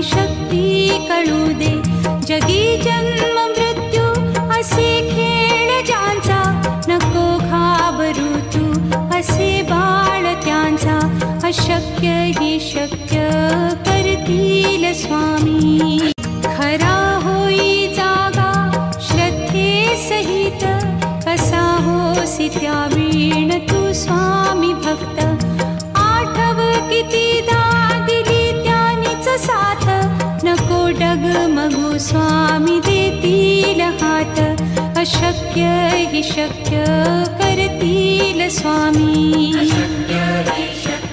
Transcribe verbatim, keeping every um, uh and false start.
शक्ती कळू दे. जगी जन्म मृत्यू असे खेळ ज्यांचा, नको घाबरू तू असे बाळ त्यांचा. अशक्य ही शक्य करतील स्वामी. खरा होई जागा श्रद्धे सहित, कसा होसी त्या वीण तू स्वामी भक्त. आठव कितीदा दिली त्यानीच साथ, नको डगमगू स्वामी देतील हात. अशक्य ही शक्य करतील स्वामी. अशक्य ही शक्य